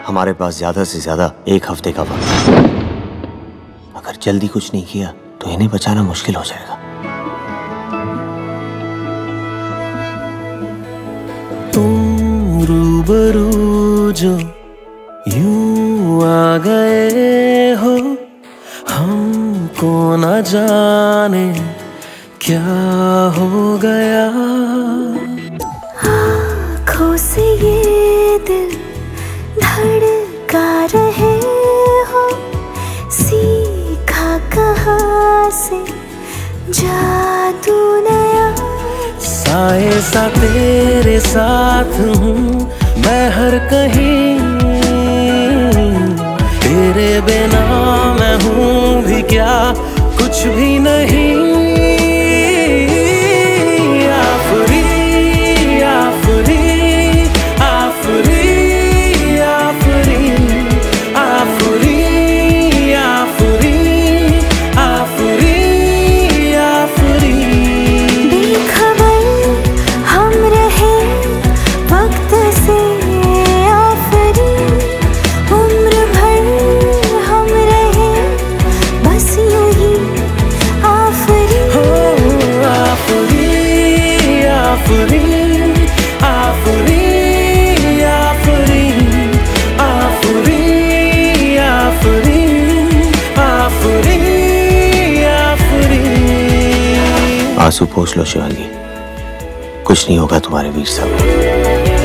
हमारे पास ज्यादा से ज्यादा 1 हफ्ते का वक्त है। अगर जल्दी कुछ नहीं किया तो इन्हें बचाना मुश्किल हो जाएगा। तुम रूबरू जो यूं आ गए हो, हमको न जाने क्या हो गया। आँखों से ये दिल धड़का रहे हो, सीखा कहाँ से जादू नया। साए सा तेरे साथ हूँ मैं हर कहीं, तेरे बिना मैं हूँ भी क्या, कुछ भी नहीं। आंसू पोंछ लो शिवांगी, कुछ नहीं होगा तुम्हारे वीर साहब।